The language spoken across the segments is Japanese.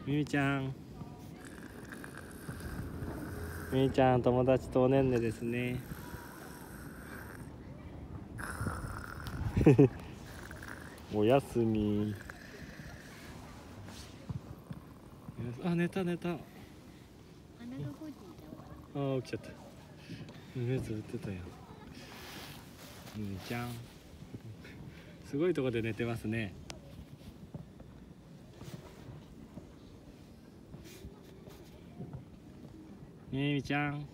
みみちゃん、みみちゃん、友達とおねんねですね。おやすみ。あ、寝た寝た。あ、起きちゃった。目つぶってたよ。みみちゃん、すごいとこで寝てますね。みみちゃん。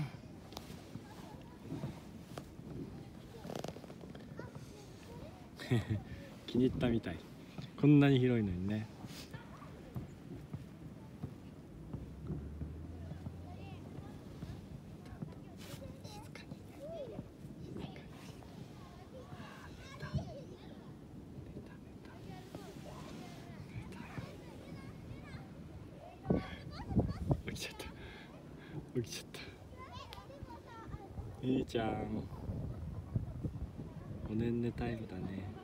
気に入ったみたい。こんなに広いのにね。起きちゃった。起きちゃった。みーちゃん、おねんねタイムだね。